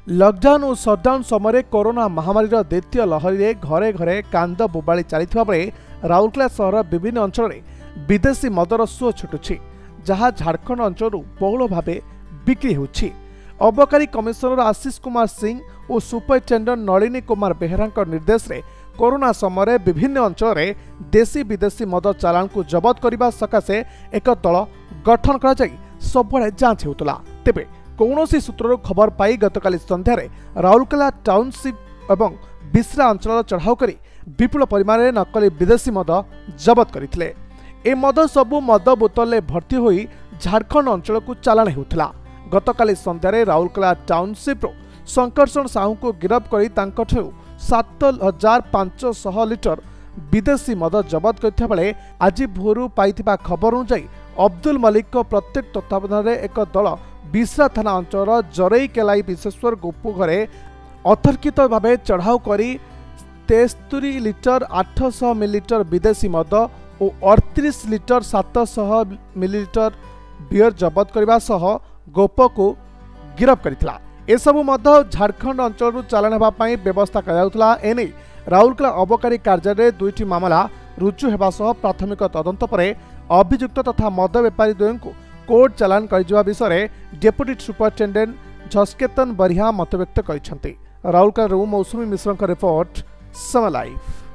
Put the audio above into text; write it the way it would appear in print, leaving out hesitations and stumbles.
Lockdown और shutdown समय corona महामारी द्वितीय लहरी रे घरे घरे कांद बोबाली चलता बेले राउरकेला सहर विभिन्न अंचल में विदेशी मदर सुओ छुटुछि जहाँ झारखंड अंचल बहुल भाव बिक्री होछि। अबकारी कमिशनर आशीष कुमार सिंह और सुपरिटेडेंट नलिनी कुमार बेहरा निर्देश रे कोरोना समय विभिन्न अंचल में देशी विदेशी मद चालाण को जबत करने सकाशे एक दल गठन कर सबुआड़े जांच होता। तेबे कौनसी सूत्रु खबर पाई गतकाली संध्यारे राउरकेला टाउनशिप एवं बिश्रा अंचल चढ़ाऊ कर विपुल परिमाण में नकली विदेशी मद जबत करथिले। ए मद सबु मद बोतल भर्ती होई झारखंड अंचल को चालाण होता। गतकाली संध्यारे राउरकेला टाउनशिप संकर्षण साहू को गिरफ्त कर 7,500 लिटर विदेशी मद जबत करथिबा बेले आज भोरू पाइथिबा खबर अनुसार अब्दुल मलिक को प्रत्येक तत्वावधान में एक दल बिश्रा थाना अंचल जरई केलाई विश्वेश्वर गोपू घरे अतर्कित भाव चढ़ाऊ कर 73 लिटर 800 मिलीलिटर विदेशी मद और 38 लिटर 700 मिलीलिटर बियर जबत करने सह गोप को गिरफ्त करथिला। एसबू मद झारखंड अंचल चालाण होगापी व्यवस्था करा। एने राउरकेला अबकारी कार्यालय 2टी मामला रुजु होगा सह प्राथमिक तदंत पर अभियुक्त तथा मद बेपारी द्वय को कोर्ट चालाण कर विषय डेप्यूटी सुपरिटेडेंट झस्केतन बरिहा मतव्यक्त कर। राउरकेला मौसुमी मिश्र रिपोर्ट समय लाइव।